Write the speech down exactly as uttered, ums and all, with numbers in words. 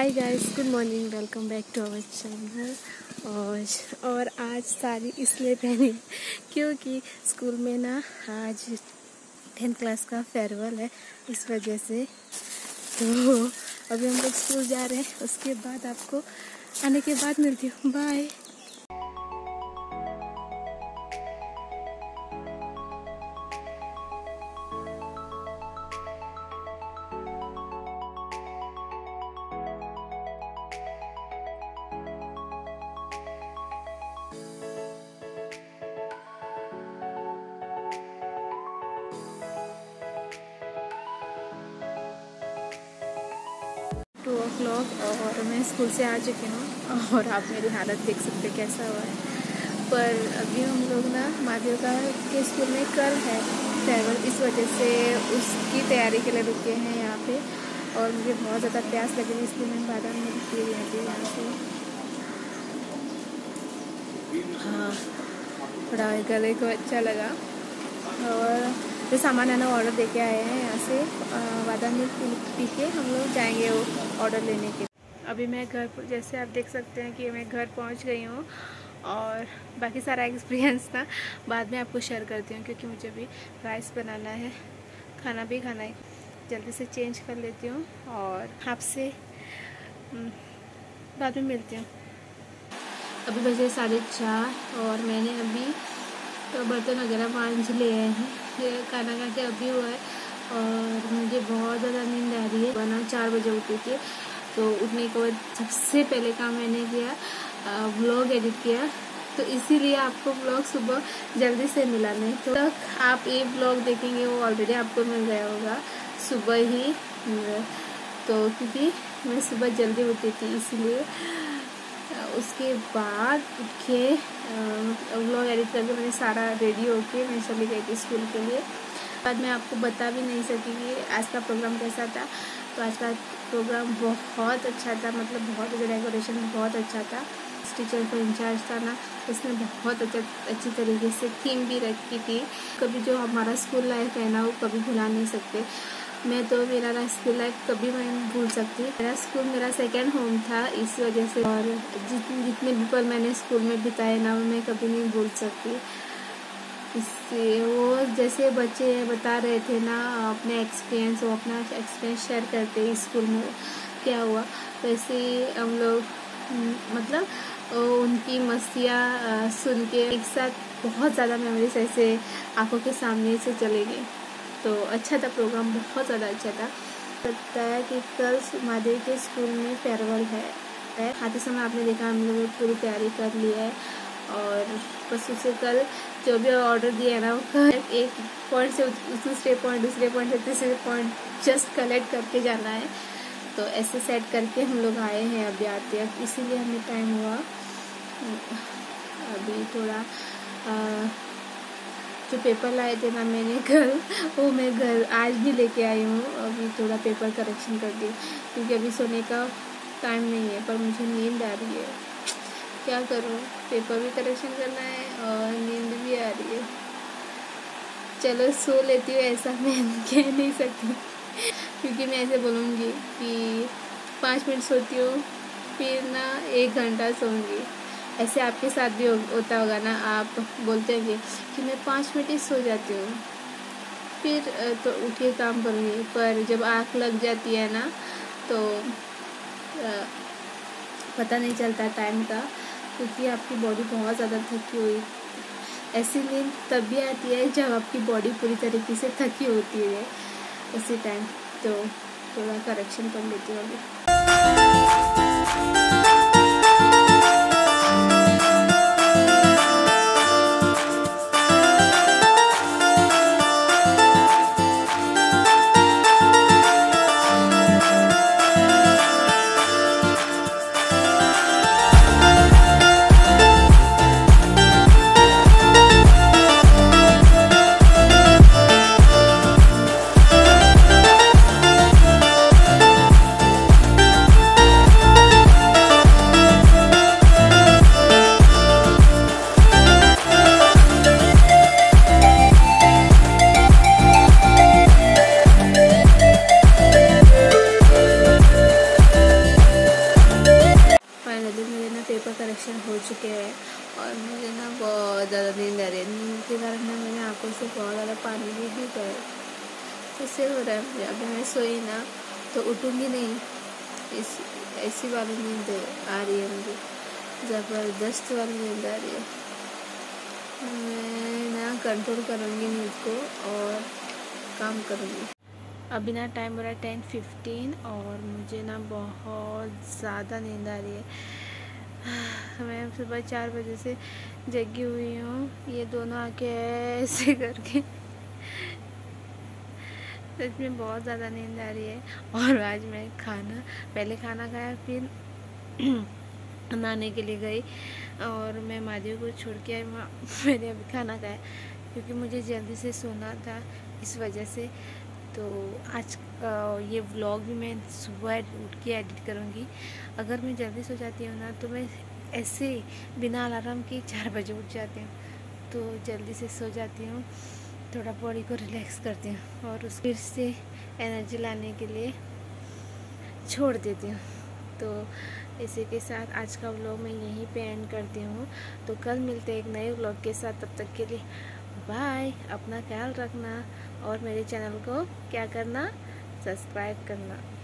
Hi guys, good morning, welcome back to our channel. और और आज साड़ी इसलिए पहनी क्योंकि स्कूल में ना आज टेंथ क्लास का फेयरवेल है, इस वजह से। तो अभी हम लोग स्कूल जा रहे हैं, उसके बाद आपको आने के बाद मिलती हूँ। बाय। टू ओ क्लॉक और मैं स्कूल से आ चुकी हूँ और आप मेरी हालत देख सकते कैसा हुआ है। पर अभी हम लोग ना माधव का के स्कूल में कल है फेयरवेल, इस वजह से उसकी तैयारी के लिए रुके हैं यहाँ पे। और मुझे बहुत ज़्यादा प्यास लगी थी, इसलिए मैं बादाम मिल्क पी रही थी यहाँ से। हाँ, थोड़ा गले को अच्छा लगा। और जो सामान है ना ऑर्डर दे के आए हैं यहाँ से, बादाम मिल्क पी के हम लोग जाएंगे वो ऑर्डर लेने के। अभी मैं घर पर, जैसे आप देख सकते हैं कि मैं घर पहुँच गई हूँ। और बाकी सारा एक्सपीरियंस ना बाद में आपको शेयर करती हूँ, क्योंकि मुझे भी राइस बनाना है, खाना भी खाना है। जल्दी से चेंज कर लेती हूँ और आपसे बाद में मिलती हूँ। अभी बजे साढ़े चार और मैंने अभी तो बर्तन वगैरह मांझ लिए हैं, खाना खा के अभी हुआ है। और मुझे बहुत ज़्यादा नींद आ रही है। वरना चार बजे उठी थी, तो उठने के बाद सबसे पहले काम मैंने किया व्लॉग एडिट किया। तो इसीलिए आपको व्लॉग सुबह जल्दी से मिला नहीं, तो तक आप ये व्लॉग देखेंगे वो ऑलरेडी आपको मिल गया होगा सुबह ही। तो क्योंकि मैं सुबह जल्दी उठी थी, इसीलिए उसके बाद उठ के व्लॉग एडिट करके मैंने सारा रेडी होके मैं चली गई थी स्कूल के लिए। बाद में आपको बता भी नहीं सकी कि आज का प्रोग्राम कैसा था। तो आज का प्रोग्राम बहुत अच्छा था, मतलब बहुत अच्छा, डेकोरेशन बहुत अच्छा था। टीचर को इंचार्ज था ना, उसने बहुत अच्छा अच्छी तरीके से थीम भी रखी थी। कभी जो हमारा स्कूल लाइफ है ना, वो कभी भुला नहीं सकते। मैं तो मेरा स्कूल लाइफ कभी मैं भूल सकती। मेरा स्कूल मेरा सेकंड होम था, इस वजह से। और जितने जितने भी पल मैंने स्कूल में बिताए ना, मैं कभी नहीं भूल सकती। इससे वो जैसे बच्चे बता रहे थे ना अपने एक्सपीरियंस, वो अपना एक्सपीरियंस शेयर करते स्कूल में क्या हुआ, वैसे हम लोग मतलब उनकी मस्तियाँ सुन के एक साथ बहुत ज़्यादा मेमोरीज ऐसे आंखों के सामने से चले गए। तो अच्छा था प्रोग्राम, बहुत ज़्यादा अच्छा था। बताया कि कल महादेव के स्कूल में फेयरवेल है। आते समय आपने देखा हम लोग पूरी तैयारी कर ली है। और बस उसे कल जो भी ऑर्डर दिया है ना, वो एक पॉइंट से दूसरे पॉइंट दूसरे पॉइंट से तीसरे पॉइंट जस्ट कलेक्ट करके जाना है। तो ऐसे सेट करके हम लोग आए हैं अभी आते हैं, इसीलिए हमें टाइम हुआ। अभी थोड़ा आ, जो पेपर लाए थे ना मैंने कल, वो मैं घर आज भी लेके आई हूँ। अभी थोड़ा पेपर करेक्शन कर दी, क्योंकि अभी सोने का टाइम नहीं है, पर मुझे नींद आ रही है। क्या करूँ, पेपर भी करेक्शन करना है और नींद भी आ रही है। चलो सो लेती हूँ, ऐसा मैं कह नहीं सकती, क्योंकि मैं ऐसे बोलूँगी कि पाँच मिनट सोती हूँ, फिर ना एक घंटा सोऊंगी। ऐसे आपके साथ भी हो, होता होगा ना, आप बोलते होंगे कि मैं पाँच मिनट ही सो जाती हूँ, फिर तो उठ के काम करूँगी। पर जब आँख लग जाती है ना, तो आ, पता नहीं चलता टाइम का, क्योंकि आपकी बॉडी बहुत ज़्यादा थकी हुई। ऐसी नींद तब भी आती है जब आपकी बॉडी पूरी तरीके से थकी होती है उसी टाइम। तो थोड़ा करेक्शन कर लेती हूँ अभी। ज़्यादा नींद आ रही है। नींद के कारण ना मेरी आंखों से बहुत ज़्यादा पानी भी गिर रहा है। इससे हो रहा है मुझे, अभी मैं सोई ना तो उठूँगी नहीं, इस ऐसी वाली नींद आ रही है मुझे, ज़बरदस्त वाली नींद आ रही है। मैं ना कंट्रोल करूँगी नींद को और काम करूँगी। अभी ना टाइम हो रहा है टेन फिफ्टीन और मुझे ना बहुत ज़्यादा नींद आ रही है। मैं सुबह चार बजे से जगी हुई हूँ, ये दोनों आके ऐसे करके सच में बहुत ज़्यादा नींद आ रही है। और आज मैं खाना पहले खाना खाया, फिर नहाने के लिए गई और मैं माधवी को छोड़ के आई। मैंने अभी खाना खाया क्योंकि मुझे जल्दी से सोना था, इस वजह से। तो आज ये व्लॉग भी मैं सुबह उठ के एडिट करूँगी। अगर मैं जल्दी सो जाती हूँ ना तो मैं ऐसे बिना अलार्म के चार बजे उठ जाती हूँ, तो जल्दी से सो जाती हूँ, थोड़ा बॉडी को रिलैक्स करती हूँ और उस फिर से एनर्जी लाने के लिए छोड़ देती हूँ। तो इसी के साथ आज का व्लॉग मैं यहीं पे एंड करती हूँ। तो कल मिलते हैं एक नए व्लॉग के साथ, तब तक के लिए बाय। अपना ख्याल रखना और मेरे चैनल को क्या करना, सब्सक्राइब करना।